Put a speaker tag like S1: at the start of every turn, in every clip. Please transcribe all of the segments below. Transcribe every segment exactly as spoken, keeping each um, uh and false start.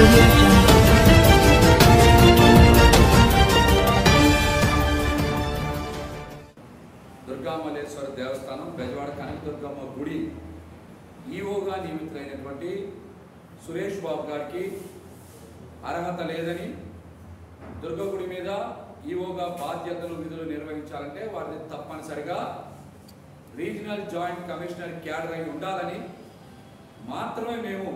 S1: audio jungle.
S2: Durga Malleswara దేవస్థానం బెజవాడ కనకదుర్గమ్మ గుడి ఈవోగా నియమితులైనటువంటి సురేష్ బాబు గారికి అర్హత లేదని, దుర్గ గుడి మీద ఈవోగా బాధ్యతలు విధులు నిర్వహించాలంటే వారిని తప్పనిసరిగా రీజనల్ జాయింట్ కమిషనర్ క్యాడర్ అయి ఉండాలని మాత్రమే మేము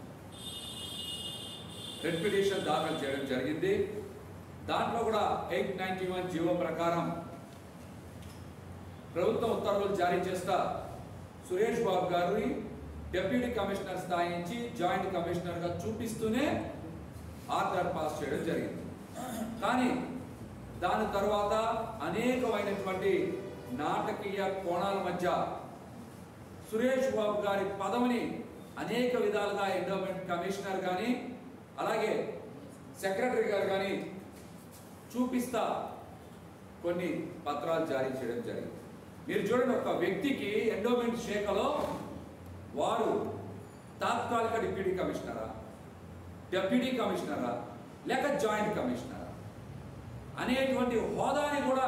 S2: రెడ్ పిటిషన్ దాఖలు చేయడం జరిగింది. దాంట్లో కూడా ఎయిట్ నైన్టీ వన్ జీవో ప్రకారం ప్రభుత్వం ఉత్తర్వులు జారీ చేస్తా సురేష్ బాబు గారిని డిప్యూటీ కమిషనర్ స్థాయి నుంచి జాయింట్ కమిషనర్గా చూపిస్తూనే ఆర్డర్ పాస్ చేయడం జరిగింది. కానీ దాని తర్వాత అనేకమైనటువంటి నాటకీయ కోణాల మధ్య సురేష్ బాబు గారి పదవిని అనేక విధాలుగా ఎండోమెంట్ కమిషనర్ కానీ అలాగే సెక్రటరీ గారు కానీ చూపిస్తా కొన్ని పత్రాలు జారీ చేయడం జరిగింది. మీరు చూడండి, ఒక వ్యక్తికి ఎండోమెంట్ శాఖలో వారు తాత్కాలిక డిప్యూటీ కమిషనరా, డిప్యూటీ కమిషనరా లేక జాయింట్ కమిషనరా అనేటువంటి హోదాని కూడా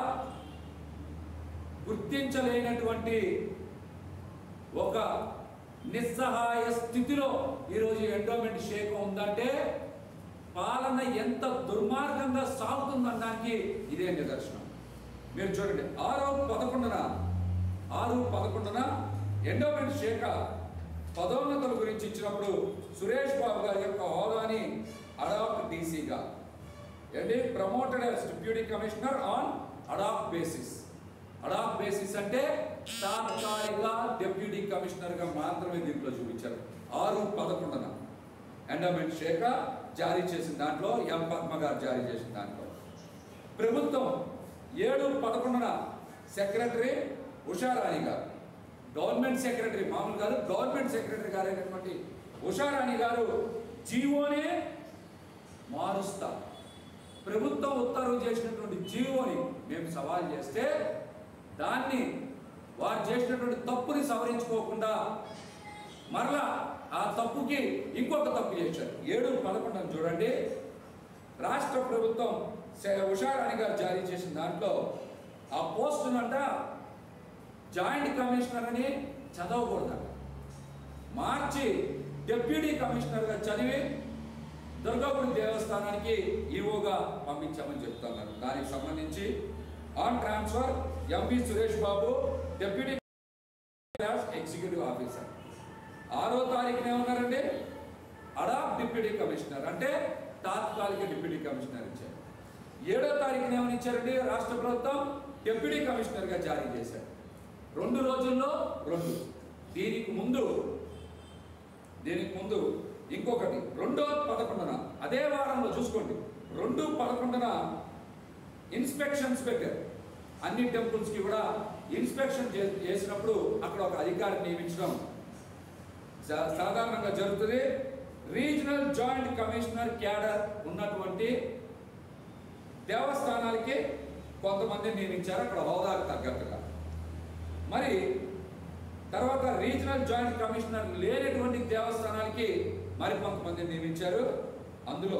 S2: గుర్తించలేనటువంటి ఒక నిస్సహాయ స్థితిలో ఈరోజు ఎండోమెంట్ శాఖ ఉందంటే పాలన ఎంత దుర్మార్గంగా సాగుతుందనడానికి ఇదే నిదర్శనం. మీరు చూడండి, ఆరో పదకొండున ఆరు పదకొండున ఎండోమెంట్ శాఖ పదోన్నతుల గురించి ఇచ్చినప్పుడు సురేష్ బాబు గారి యొక్క హోదాని అడాప్ట్ డీసీగా అంటే promoted as deputy commissioner on adapt basis. Adapt basis అంటే తాత్కాలిక డిప్యూటీ కమిషనర్గా మాత్రమే దీంట్లో చూపించారు. ఆరు పదకొండున ఎండోమెంట్ శాఖ జారీ చేసిన దాంట్లో ఎం పద్మ గారు జారీ చేసిన దాంట్లో ప్రభుత్వం ఏడు పదకొండున సెక్రటరీ ఉషారాణి గారు, గవర్నమెంట్ సెక్రటరీ మామూలు గారు గవర్నమెంట్ సెక్రటరీ గారు అయినటువంటి ఉషారాణి గారు జీవోనే మారుస్తా ప్రభుత్వం ఉత్తర్వు చేసినటువంటి జీవోని మేము సవాల్ చేస్తే దాన్ని వారు చేసినటువంటి తప్పుని సవరించుకోకుండా మరలా ఆ తప్పుకి ఇంకొక తప్పు చేశారు. ఏడు పదకొండున చూడండి, రాష్ట్ర ప్రభుత్వం ఉషారాణి గారు జారీ చేసిన దాంట్లో ఆ పోస్టునంట జాయింట్ కమిషనర్ అని చదవకూడదు, మార్చి డిప్యూటీ కమిషనర్గా చదివి దుర్గాగుడి దేవస్థానానికి ఈవోగా పంపించామని చెప్తున్నారు. దానికి సంబంధించి on transfer MP Suresh Babu deputy executive officer. ఆరో తారీఖున ఏమన్నారండి, అడాప్ట్ డిప్యూటీ కమిషనర్ అంటే తాత్కాలిక డిప్యూటీ కమిషనర్ ఇచ్చారు. ఏడో తారీఖున ఏమని ఇచ్చారండి, రాష్ట్ర ప్రభుత్వం డిప్యూటీ కమిషనర్గా జారీ చేశారు. రెండు రోజుల్లో రెండు. దీనికి ముందు దీనికి ముందు ఇంకొకటి రెండో పదకొండున అదే వారంలో చూసుకోండి, రెండు పదకొండున ఇన్స్పెక్షన్స్ పెట్టారు. అన్ని టెంపుల్స్కి కూడా ఇన్స్పెక్షన్ చేసినప్పుడు అక్కడ ఒక అధికారిని నియమించడం సాధారణంగా జరుగుతుంది. రీజనల్ జాయింట్ కమిషనర్ క్యాడర్ ఉన్నటువంటి దేవస్థానాలకి కొంతమందిని నియమించారు అక్కడ హోదాకు తగ్గట్టుగా. మరి తర్వాత రీజనల్ జాయింట్ కమిషనర్ లేనటువంటి దేవస్థానాలకి మరి కొంతమందిని నియమించారు. అందులో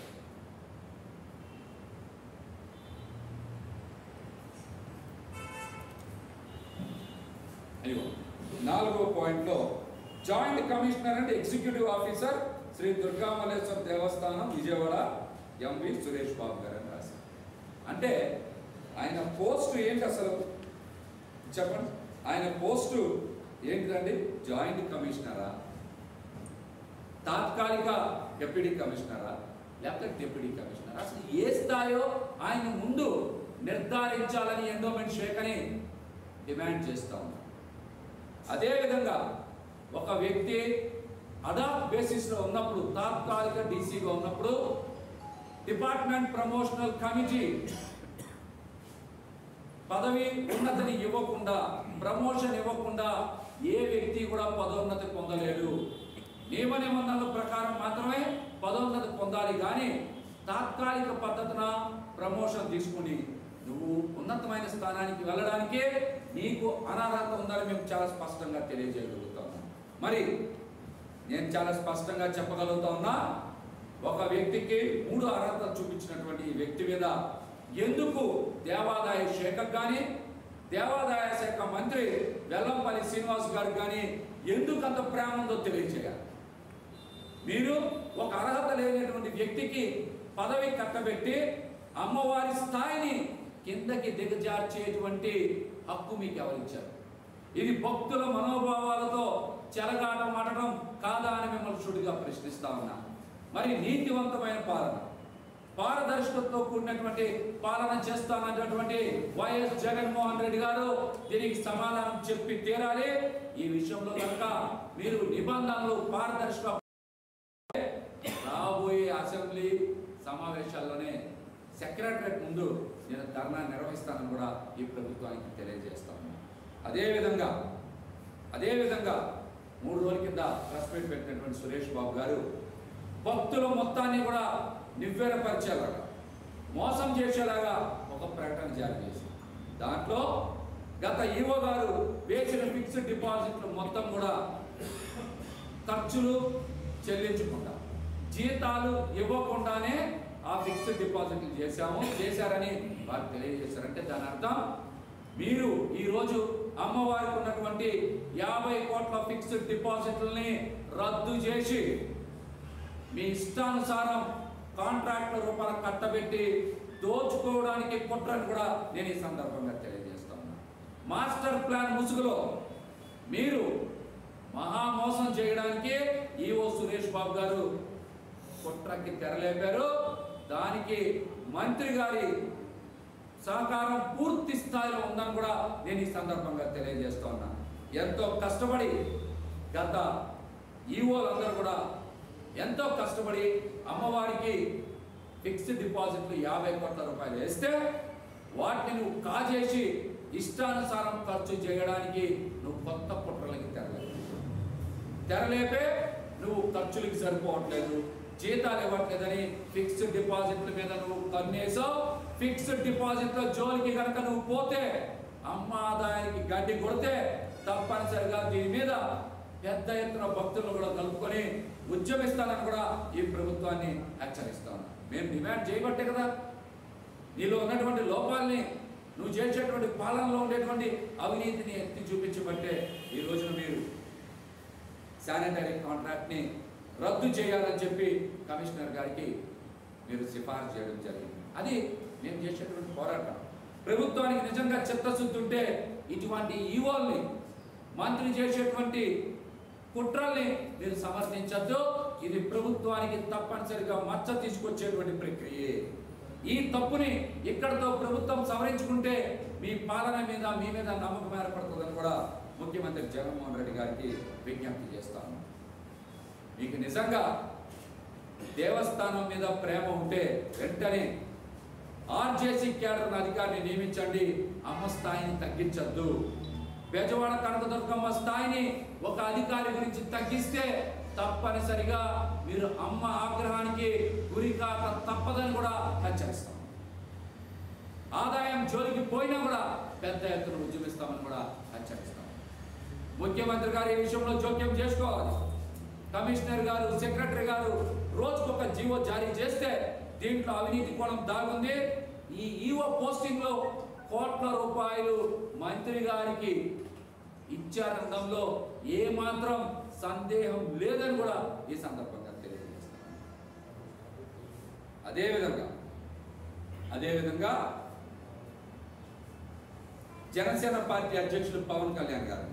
S2: అయ్యో నాలుగో పాయింట్లో joint commissioner and executive officer Sri Durgamalleswara Devasthanam Vijayawada MP Suresh బాబు గారు అని రాశారు. అంటే ఆయన పోస్టు ఏంటి అసలు చెప్పండి, ఆయన పోస్టు ఏంటిదండి? జాయింట్ కమిషనరా, తాత్కాలిక డిప్యూటీ కమిషనరా లేకపోతే డిప్యూటీ కమిషనరా? అసలు ఏ స్థాయో ఆయన ముందు నిర్ధారించాలని ఎండోమెంట్ శాఖని డిమాండ్ చేస్తూ ఉన్నారు. అదేవిధంగా ఒక వ్యక్తి అడాప్ట్ బేసిస్లో ఉన్నప్పుడు తాత్కాలిక డీసీగా ఉన్నప్పుడు డిపార్ట్మెంట్ ప్రమోషనల్ కమిటీ పదవి ఉన్నతిని ఇవ్వకుండా ప్రమోషన్ ఇవ్వకుండా ఏ వ్యక్తి కూడా పదోన్నతి పొందలేడు. నియమ నిబంధనల ప్రకారం మాత్రమే పదోన్నతి పొందాలి. కానీ తాత్కాలిక పద్ధతిన ప్రమోషన్ తీసుకుని నువ్వు ఉన్నతమైన స్థానానికి వెళ్ళడానికే నీకు అనర్హత ఉందని మేము చాలా స్పష్టంగా తెలియజేయగలుగుతాము. మరి నేను చాలా స్పష్టంగా చెప్పగలుగుతా ఉన్నా, ఒక వ్యక్తికి మూడు అర్హతలు చూపించినటువంటి ఈ వ్యక్తి మీద ఎందుకు దేవాదాయ శాఖకు కానీ దేవాదాయ శాఖ మంత్రి వెల్లంపల్లి శ్రీనివాస్ గారికి కానీ ఎందుకు అంత ప్రేమ ఉందో తెలియజేయాలి. మీరు ఒక అర్హత లేనటువంటి వ్యక్తికి పదవి కట్టబెట్టి అమ్మవారి స్థాయిని కిందకి దిగజార్చేటువంటి హక్కు మీకు ఎవరిచ్చారు? ఇది భక్తుల మనోభావాలతో చెలగాటం ఆడటం కాదా అని మిమ్మల్ని సుడిగా ప్రశ్నిస్తా ఉన్నా. మరి నీతివంతమైన పాలన, పారదర్శకతతో కూడినటువంటి పాలన చేస్తానన్నటువంటి వైఎస్ జగన్మోహన్ రెడ్డి గారు దీనికి సమాధానం చెప్పి తీరాలి. ఈ విషయంలో కనుక మీరు నిబంధనలు పారదర్శక రాబోయే అసెంబ్లీ సమావేశాల్లోనే సెక్రటరేట్ ముందు నేను ధర్నా నిర్వహిస్తానని కూడా ఈ ప్రభుత్వానికి తెలియజేస్తాను. అదేవిధంగా అదేవిధంగా మూడు రోజుల కింద ప్రెస్ మీట్ పెట్టినటువంటి సురేష్ బాబు గారు భక్తుల మొత్తాన్ని కూడా నివ్వెరపరిచేలాగా, మోసం చేసేలాగా ఒక ప్రకటన జారీ చేశారు. దాంట్లో గత ఈవో గారు వేసిన ఫిక్స్డ్ డిపాజిట్లు మొత్తం కూడా ఖర్చులు చెల్లించకుండా, జీతాలు ఇవ్వకుండానే ఆ ఫిక్స్డ్ డిపాజిట్లు చేశాము చేశారని వారు తెలియజేశారంటే దాని అర్థం మీరు ఈరోజు అమ్మవారికి ఉన్నటువంటి యాభై కోట్ల ఫిక్స్డ్ డిపాజిట్లని రద్దు చేసి మీ ఇష్టానుసారం కాంట్రాక్ట్ల రూపాయలు కట్టబెట్టి దోచుకోవడానికి కుట్రని కూడా నేను ఈ సందర్భంగా తెలియజేస్తాను. మాస్టర్ ప్లాన్ ముసుగులో మీరు మహామోసం చేయడానికి ఈవో సురేష్ బాబు గారు కుట్రకి తెరలేపారు. దానికి మంత్రి గారి సహకారం పూర్తి స్థాయిలో ఉందని కూడా నేను ఈ సందర్భంగా తెలియజేస్తా ఉన్నా. ఎంతో కష్టపడి గత ఈవోలందరూ కూడా ఎంతో కష్టపడి అమ్మవారికి ఫిక్స్డ్ డిపాజిట్లు యాభై కోట్ల రూపాయలు వేస్తే వాటిని నువ్వు కాజేసి ఇష్టానుసారం ఖర్చు చేయడానికి నువ్వు కొత్త కుట్రలకి తెరలేపే తెరలేపే నువ్వు ఖర్చులకి సరిపోవట్లేదు, జీతాలు ఇవ్వట్లేదని ఫిక్స్డ్ డిపాజిట్ల మీద నువ్వు కన్నేసావు. ఫిక్స్డ్ డిపాజిట్ల జోలికి కనుక నువ్వు పోతే, అమ్మ ఆదాయానికి గడ్డి కొడితే తప్పనిసరిగా దీని మీద పెద్ద ఎత్తున భక్తులను కూడా కలుపుకొని ఉద్యమిస్తానని కూడా ఈ ప్రభుత్వాన్ని హెచ్చరిస్తాను. మేము డిమాండ్ చేయబట్టే కదా, నీలో ఉన్నటువంటి లోపాలని, నువ్వు చేసేటువంటి పాలనలో ఉండేటువంటి అవినీతిని ఎత్తి చూపించబట్టే ఈ రోజున మీరు శానిటరీ కాంట్రాక్ట్ని రద్దు చేయాలని చెప్పి కమిషనర్ గారికి మీరు సిఫార్సు చేయడం జరిగింది. అది మేము చేసేటువంటి పోరాటం. ప్రభుత్వానికి నిజంగా చిత్తశుద్ధి ఉంటే ఇటువంటి ఈవోల్ని, మంత్రి చేసేటువంటి కుట్రల్ని మీరు సమర్థించద్దు. ఇది ప్రభుత్వానికి తప్పనిసరిగా మచ్చ తీసుకొచ్చేటువంటి ప్రక్రియ. ఈ తప్పుని ఇక్కడతో ప్రభుత్వం సవరించుకుంటే మీ పాలన మీద, మీ మీద నమ్మకం ఏర్పడుతుందని కూడా ముఖ్యమంత్రి జగన్మోహన్ రెడ్డి గారికి విజ్ఞప్తి చేస్తాను. మీకు నిజంగా దేవస్థానం మీద ప్రేమ ఉంటే వెంటనే ఆర్జేసీ క్యాడర్ అధికారిని నియమించండి. అమ్మ స్థాయిని తగ్గించద్దు. బెజవాడ కనకదుర్గమ్మ స్థాయిని ఒక అధికారి గురించి తగ్గిస్తే తప్పనిసరిగా మీరు అమ్మ ఆగ్రహానికి గురి కాక తప్పదని కూడా హెచ్చరిస్తాం. ఆదాయం జోలికి పోయినా కూడా పెద్ద ఎత్తున ఉద్యమిస్తామని కూడా హెచ్చరిస్తాం. ముఖ్యమంత్రి గారు ఈ విషయంలో జోక్యం చేసుకోవాలి. కమిషనర్ గారు, సెక్రటరీ గారు రోజుకొక జీవో జారీ చేస్తే దీంట్లో అవినీతి కోణం దాగుంది. ఈ ఈవో పోస్టింగ్ లో కోట్ల రూపాయలు మంత్రి గారికి ఇచ్చారనడంలో ఏమాత్రం సందేహం లేదని కూడా ఈ సందర్భంగా తెలియజేస్తాను. అదేవిధంగా అదేవిధంగా జనసేన పార్టీ అధ్యక్షులు పవన్ కళ్యాణ్ గారు,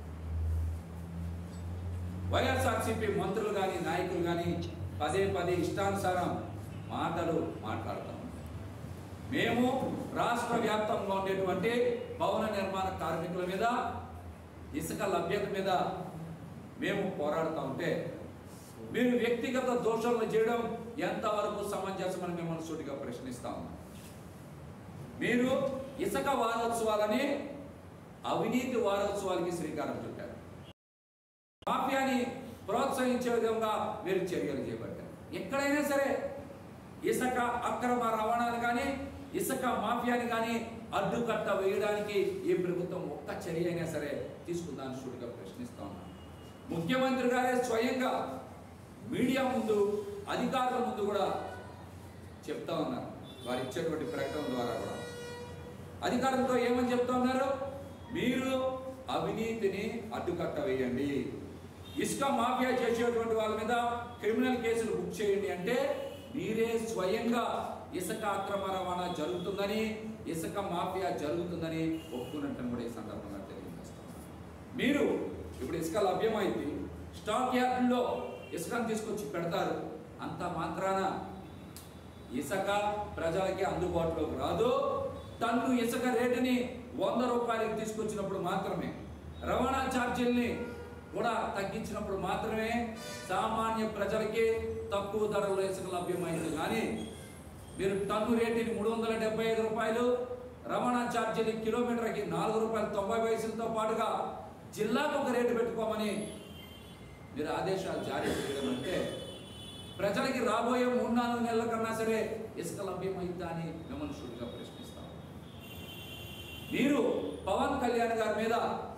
S2: వైఎస్ఆర్సీపీ మంత్రులు కానీ, నాయకులు కానీ పదే పదే ఇష్టానుసారం మాటలు మాట్లాడతాం. మేము రాష్ట్ర వ్యాప్తంగా ఉండేటువంటి భవన నిర్మాణ కార్మికుల మీద, ఇసుక లభ్యత మీద మేము పోరాడుతూ ఉంటే మీరు వ్యక్తిగత దోషాలను చేయడం ఎంతవరకు సమంజసమని మిమ్మల్ని సూటిగా ప్రశ్నిస్తాము. మీరు ఇసుక వారోత్సవాలని అవినీతి వారోత్సవాలకి శ్రీకారం చుట్టారు. మాఫియాని ప్రోత్సహించే విధంగా మీరు చర్యలు చేపట్టారు. ఎక్కడైనా సరే ఇసుక అక్రమ రవాణాలు కానీ, ఇసుక మాఫియాని కానీ అడ్డుకట్ట వేయడానికి ఈ ప్రభుత్వం ఒక్క చర్య అయినా సరే తీసుకుందాన్ని సూటిగా ప్రశ్నిస్తా ఉన్నాను. ముఖ్యమంత్రి గారే స్వయంగా మీడియా ముందు అధికారుల ముందు కూడా చెప్తా ఉన్నారు. వారు ఇచ్చేటువంటి ప్రకటన ద్వారా కూడా అధికారులతో ఏమని చెప్తా ఉన్నారు? మీరు అవినీతిని అడ్డుకట్ట వేయండి, ఇసుక మాఫియా చేసేటువంటి వాళ్ళ మీద క్రిమినల్ కేసులు బుక్ చేయండి అంటే మీరే స్వయంగా ఇసుక అక్రమ రవాణా జరుగుతుందని, ఇసుక మాఫియా జరుగుతుందని ఒప్పుకున్నట్టు కూడా ఈ సందర్భంగా తెలియజేస్తాం. మీరు ఇప్పుడు ఇసుక లభ్యమైంది, స్టాక్ యార్డుల్లో ఇసుకను తీసుకొచ్చి పెడతారు, అంత మాత్రాన ఇసుక ప్రజలకి అందుబాటులోకి రాదు. టన్ను ఇసుక రేటుని వంద రూపాయలకి తీసుకొచ్చినప్పుడు మాత్రమే, రవాణా ఛార్జీల్ని కూడా తగ్గించినప్పుడు మాత్రమే సామాన్య ప్రజలకి తక్కువ ధరలో ఇసుక లభ్యమైంది. కానీ మీరు టన్ను రేటుని మూడు వందల డెబ్బై ఐదు రూపాయలు, రవాణా ఛార్జీలు కిలోమీటర్కి నాలుగు రూపాయలు తొంభై పైసలతో పాటుగా జిల్లాకు ఒక రేటు పెట్టుకోమని మీరు ఆదేశాలు జారీ చేయడం అంటే ప్రజలకి రాబోయే మూడు నాలుగు నెలల కన్నా సరే ఇసుక లభ్యమైందా అని మిమ్మల్ని సూటిగా ప్రశ్నిస్తాం. మీరు పవన్ కళ్యాణ్ గారి మీద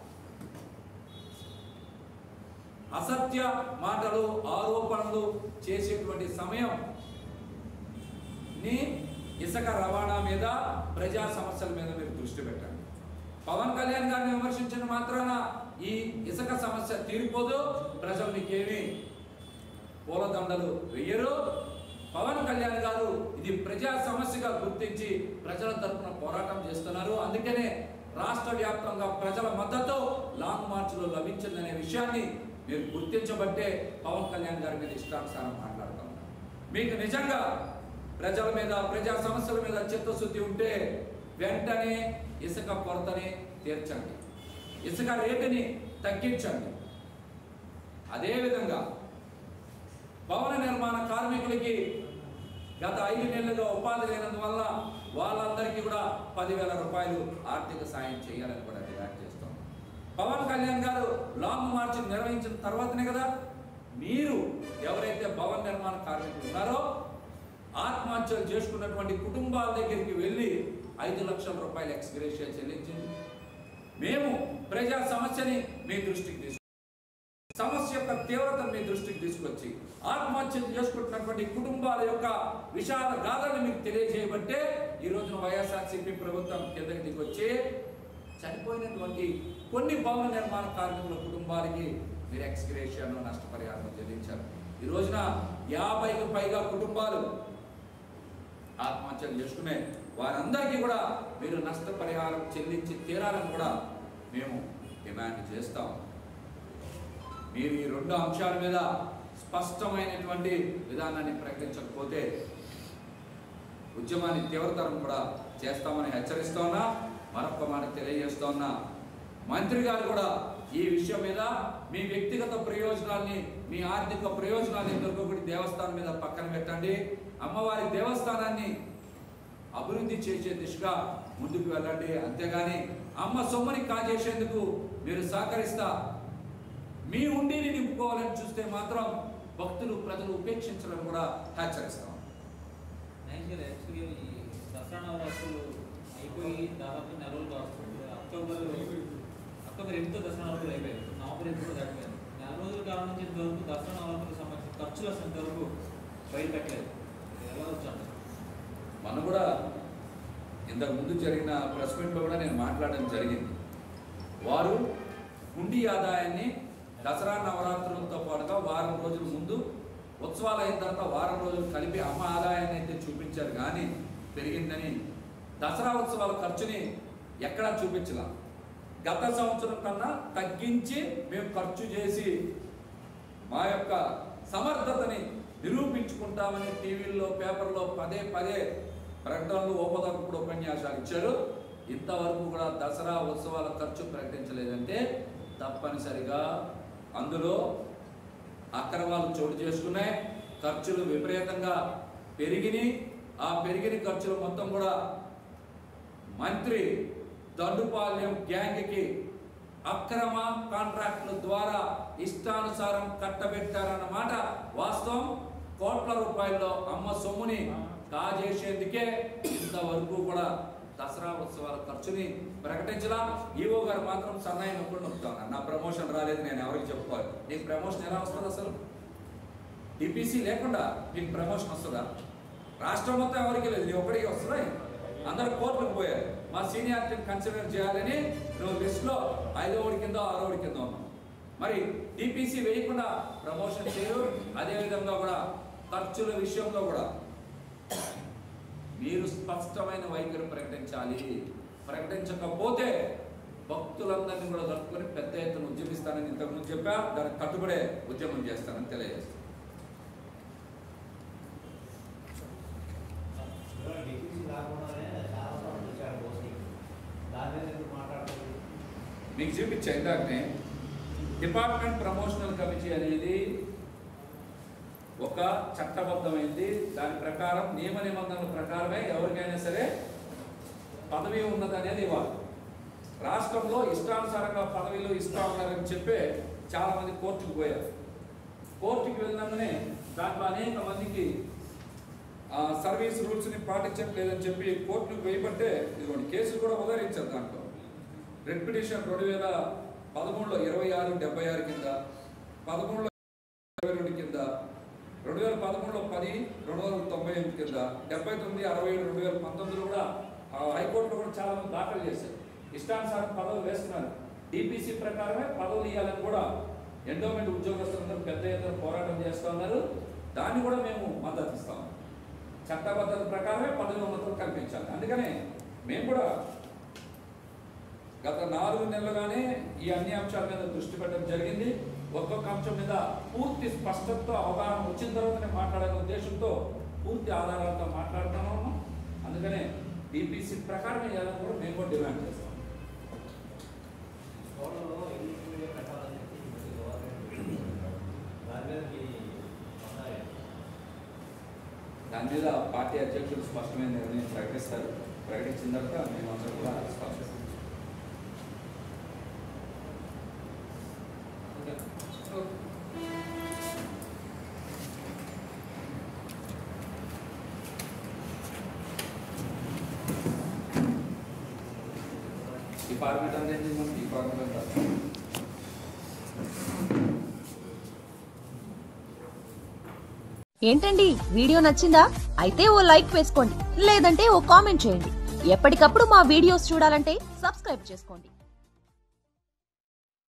S2: అసత్య మాటలు ఆరోపణలు చేసేటువంటి సమయం ని ఇసుక రవాణా మీద, ప్రజా సమస్యల మీద మీరు దృష్టి పెట్టండి. పవన్ కళ్యాణ్ గారిని విమర్శించిన మాత్రాన ఈ ఇసుక సమస్య తీరిపోదు, ప్రజలు మీకేమి పూలదండలు వెయ్యరు. పవన్ కళ్యాణ్ గారు ఇది ప్రజా సమస్యగా గుర్తించి ప్రజల తరఫున పోరాటం చేస్తున్నారు. అందుకనే రాష్ట్ర వ్యాప్తంగా ప్రజల మద్దతు లాంగ్ మార్చ్లో లభించిందనే విషయాన్ని మీరు గుర్తించబట్టే పవన్ కళ్యాణ్ గారి మీద ఇష్టానుసారం మాట్లాడుతూ ఉన్నారు. మీకు నిజంగా ప్రజల మీద, ప్రజా సమస్యల మీద చిత్తశుద్ధి ఉంటే వెంటనే ఇసుక కొరతని తీర్చండి, ఇసుక రేటుని తగ్గించండి. అదేవిధంగా భవన నిర్మాణ కార్మికులకి గత ఐదు నెలలుగా ఉపాధి లేనందువల్ల వాళ్ళందరికీ కూడా పదివేల రూపాయలు ఆర్థిక సాయం చేయాలని కూడా డిమాండ్ చేస్తాం. పవన్ కళ్యాణ్ గారు లాంగ్ మార్చ్ నిర్వహించిన తర్వాతనే కదా మీరు ఎవరైతే భవన నిర్మాణ కార్మికులు ఉన్నారో ఆత్మహత్యలు చేసుకున్నటువంటి కుటుంబాల దగ్గరికి వెళ్ళి ఐదు లక్షల రూపాయలు ఎక్స్గ్రేషియా చెల్లించింది. మేము ప్రజా సమస్యని మీ దృష్టికి తీసుకు సమస్య యొక్క తీవ్రతను మీ దృష్టికి తీసుకొచ్చి ఆత్మహత్యలు చేసుకుంటున్నటువంటి కుటుంబాల యొక్క విషాద గాథను మీకు తెలియజేయబట్టే ఈ రోజున వైఎస్ఆర్సీపీ ప్రభుత్వం కిందకి దిగొచ్చి చనిపోయినటువంటి కొన్ని భవన నిర్మాణ కార్మికుల కుటుంబాలకి మీరు ఎక్స్గ్రేషియాను నష్టపరిహారం చెల్లించారు. ఈ రోజున యాభైకి పైగా కుటుంబాలు ఆత్మహత్యలు చేసుకునే వారందరికీ కూడా మీరు నష్టపరిహారం చెల్లించి తీరాలని కూడా మేము డిమాండ్ చేస్తాం. మీరు ఈ రెండు అంశాల మీద స్పష్టమైనటువంటి విధానాన్ని ప్రకటించకపోతే ఉద్యమాన్ని తీవ్రతరం కూడా చేస్తామని హెచ్చరిస్తూ ఉన్నా. మరొక మాట తెలియజేస్తూ ఉన్నా, మంత్రి గారు కూడా ఈ విషయం మీద మీ వ్యక్తిగత ప్రయోజనాల్ని, మీ ఆర్థిక ప్రయోజనాల్ని దొరకకూడి దేవస్థానం మీద పక్కన పెట్టండి. అమ్మవారి దేవస్థానాన్ని అభివృద్ధి చేసే దిశగా ముందుకు వెళ్ళండి. అంతేగాని అమ్మ సొమ్ముని కాజేసేందుకు మీరు సహకరిస్తా మీ ఉండిని నింపుకోవాలని చూస్తే మాత్రం భక్తులు, ప్రజలు ఉపేక్షించాలని కూడా హెచ్చరిస్తాం.
S1: దసరా నవరాత్రులు అయిపోయి దాదాపు నెల రోజులు వస్తుంది. అక్టోబర్ అక్టోబర్ ఎనిమిదితో దసరా నవరాత్రులు అయిపోయాయి, నవంబర్ ఎనిమిదితో దాటిపోయింది. నెల రోజుల కాలం నుంచి ఇంతవరకు దసరా నవరాత్రులకు సంబంధించిన ఖర్చులు అసలు ఇంతవరకు బయట పెట్టలేదు. ఎలా వచ్చాను
S2: మనం కూడా ఇంతకు ముందు జరిగిన ప్రెస్ మీట్లో కూడా నేను మాట్లాడడం జరిగింది. వారు హుండీ ఆదాయాన్ని దసరా నవరాత్రులతో పాటుగా వారం రోజుల ముందు ఉత్సవాలు అయిన తర్వాత వారం రోజులు కలిపి అమ్మ ఆదాయాన్ని అయితే చూపించారు, కానీ పెరిగిందని దసరా ఉత్సవాల ఖర్చుని ఎక్కడా చూపించలా. గత సంవత్సరం కన్నా తగ్గించి మేము ఖర్చు చేసి మా యొక్క సమర్థతని నిరూపించుకుంటామని టీవీల్లో, పేపర్లో పదే పదే ప్రకటనలు, ఉపదప్పుడు ఉపన్యాసాలు ఇచ్చారు. ఇంతవరకు కూడా దసరా ఉత్సవాల ఖర్చు ప్రకటించలేదంటే తప్పనిసరిగా అందులో అక్రమాలు చోటు చేసుకున్నాయి, ఖర్చులు విపరీతంగా పెరిగినాయి. ఆ పెరిగిన ఖర్చులు మొత్తం కూడా మంత్రి దండుపాలెం గ్యాంగ్కి అక్రమ కాంట్రాక్టుల ద్వారా ఇష్టానుసారం కట్టబెట్టారన్నమాట వాస్తవం. కోట్ల రూపాయల్లో అమ్మ సొమ్ముని కాజేసేందుకే ఇంతవరకు కూడా దసరా ఉత్సవాల ఖర్చుని ప్రకటించలా. ఈవో గారు మాత్రం సన్నాయి నొప్పులు నొప్పుతాను, నా ప్రమోషన్ రాలేదు, నేను ఎవరికి చెప్పుకోవాలి. నీకు ప్రమోషన్ ఎలా వస్తుంది? అసలు టీపీసీ లేకుండా మీకు ప్రమోషన్ వస్తుందా? రాష్ట్రం మొత్తం ఎవరికి లేదు, నీ ఒక్కడికి వస్తుందా? అందరు కోర్టులకు పోయారు. మా సీనియారిటీని కన్సిడర్ చేయాలని నువ్వు లిస్టులో ఐదో ఓడి కింద ఆరో ఓడి కింద ఉన్నావు. మరి టీపీసీ వేయకుండా ప్రమోషన్ చేయరు. అదేవిధంగా కూడా ఖర్చుల విషయంలో కూడా మీరు స్పష్టమైన వైఖరి ప్రకటించాలి. ప్రకటించకపోతే భక్తులందరినీ కూడా దొరుకుని పెద్ద ఎత్తున ఉద్యమిస్తానని ఇంతకుముందు చెప్పా, దానికి కట్టుబడే ఉద్యమం చేస్తానని తెలియజేస్తాను. మీకు చూపించా ఇందాకనే, డిపార్ట్మెంట్ ప్రమోషనల్ కమిటీ అనేది ఒక చట్టబద్ధమైంది. దాని ప్రకారం నియమ నిబంధనల ప్రకారమే ఎవరికైనా సరే పదవి ఉన్నది అనేది ఇవ్వాలి. రాష్ట్రంలో ఇష్టానుసారంగా పదవిలో ఇస్తా ఉన్నారని చెప్పే చాలా మంది కోర్టుకు పోయారు. కోర్టుకు వెళ్ళినందునే దాంట్లో అనేక మందికి సర్వీస్ రూల్స్ని పాటించట్లేదని చెప్పి కోర్టుకు వేయబట్టే ఇదిగోండి కేసులు కూడా ఉదహరించారు. దాంట్లో రెడ్ పిటిషన్ రెండు వేల పదమూడులో ఇరవై ఆరు డెబ్బై ఆరు కింద, పదమూడులో ఇరవై రెండు కింద, రెండు వేల పదమూడులో పది రెండు వందల తొంభై ఎనిమిది కింద, డెబ్బై తొమ్మిది అరవై ఏడు రెండు వేల పంతొమ్మిదిలో కూడా హైకోర్టులో కూడా చాలా మంది దాఖలు చేశారు. ఇష్టానుసారం పదవులు వేస్తున్నారు. టీపీసీ ప్రకారమే పదవులు ఇవ్వాలని కూడా ఎండోమెంట్ ఉద్యోగస్తులందరూ పెద్ద ఎత్తున పోరాటం చేస్తూ ఉన్నారు. దాన్ని కూడా మేము మద్దతు ఇస్తాము. చట్టబద్ధత ప్రకారమే పదవి ఉన్నతులు కల్పించాలి. అందుకనే మేము కూడా గత నాలుగు నెలలుగానే ఈ అన్ని అంశాల మీద దృష్టి పెట్టడం జరిగింది. ఒక్కొక్క అంశం మీద పూర్తి స్పష్టతతో అవగాహన వచ్చిన తర్వాతనే మాట్లాడాలనే ఉద్దేశంతో పూర్తి ఆధారాలతో మాట్లాడుతున్నాము. అందుకనే టీపీసీ ప్రకారం చేయాలని కూడా మేము కూడా డిమాండ్ చేస్తాం. దాని మీద పార్టీ అధ్యక్షులు స్పష్టమైన నిర్ణయం ప్రకటిస్తారు. ప్రకటించిన తర్వాత మేమందరం కూడా స్పష్టం. డిపార్ట్మెంట్ అనేది మనం డిపార్ట్మెంట్ అంటాం.
S3: ఏంటండి వీడియో నచ్చిందా? అయితే ఓ లైక్ వేసుకోండి, లేదంటే ఓ కామెంట్ చేయండి. ఎప్పటికప్పుడు మా వీడియోస్ చూడాలంటే సబ్స్క్రైబ్ చేసుకోండి.